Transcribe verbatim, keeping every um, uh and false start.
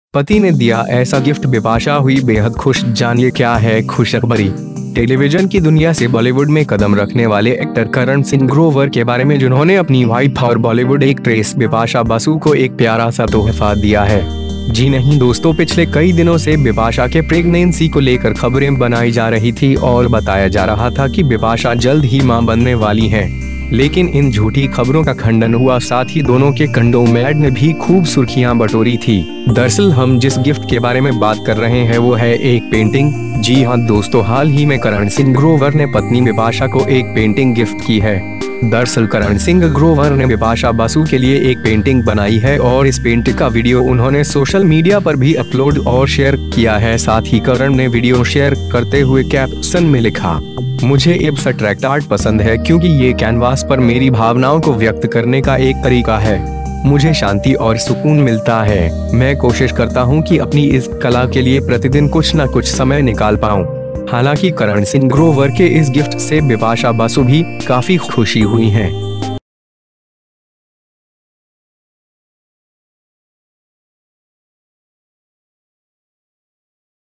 पति ने दिया ऐसा गिफ्ट, बिपाशा हुई बेहद खुश। जानिए क्या है खुशखबरी। टेलीविजन की दुनिया से बॉलीवुड में कदम रखने वाले एक्टर करण सिंह ग्रोवर के बारे में, जिन्होंने अपनी वाइफ और बॉलीवुड एक्ट्रेस बिपाशा बासु को एक प्यारा सा तोहफा दिया है। जी नहीं दोस्तों, पिछले कई दिनों से बिपाशा के प्रेगनेंसी को लेकर खबरें बनाई जा रही थी और बताया जा रहा था कि बिपाशा जल्द ही मां बनने वाली हैं। लेकिन इन झूठी खबरों का खंडन हुआ, साथ ही दोनों के कंडोम-एड ने भी खूब सुर्खियां बटोरी थी। दरअसल हम जिस गिफ्ट के बारे में बात कर रहे हैं वो है एक पेंटिंग। जी हाँ दोस्तों, हाल ही में करण सिंह ग्रोवर ने पत्नी बिपाशा को एक पेंटिंग गिफ्ट की है। दरअसल करण सिंह ग्रोवर ने बिपाशा बासु के लिए एक पेंटिंग बनाई है और इस पेंटिंग का वीडियो उन्होंने सोशल मीडिया पर भी अपलोड और शेयर किया है। साथ ही करण ने वीडियो शेयर करते हुए कैप्शन में लिखा, मुझे एब्स्ट्रैक्ट आर्ट पसंद है क्योंकि ये कैनवास पर मेरी भावनाओं को व्यक्त करने का एक तरीका है। मुझे शांति और सुकून मिलता है। मैं कोशिश करता हूँ कि अपनी इस कला के लिए प्रतिदिन कुछ न कुछ समय निकाल पाऊँ। हालांकि करण सिंह ग्रोवर के इस गिफ्ट से बिपाशा बासु भी काफी खुशी हुई हैं।